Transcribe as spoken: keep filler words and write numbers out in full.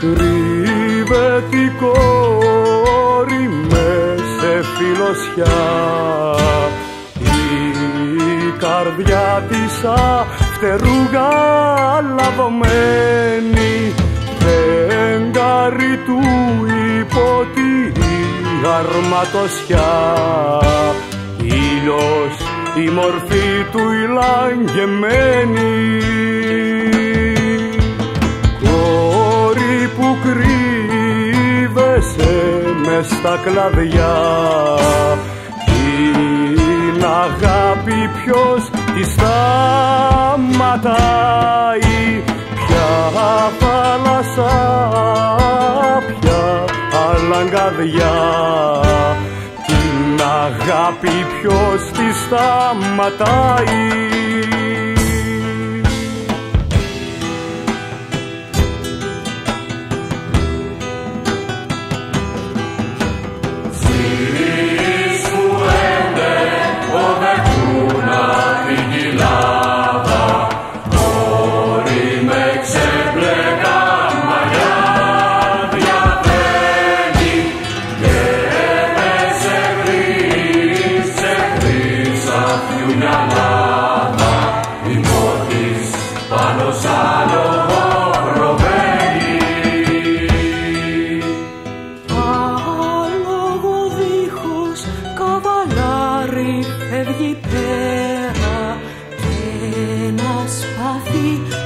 Κρύβεται η κόρη μες σε φιλοσιά, η καρδιά της φτερούγα λαβωμένη, φεγγάρι του υπό τη αρματοσιά, ήλιος η μορφή του η λαγεμένη. Κόρη που κρύβεσαι μες στα κλαδιά, την αγάπη ποιος τη σταματάει, ποια θάλασσα, ποια αλαγκαδιά, την αγάπη ποιος τη σταματάει. Πάνω σ' άλογο προβαίνει, άλογο δίχως καβαλάρι φεύγει πέρα, και ένα σπαθί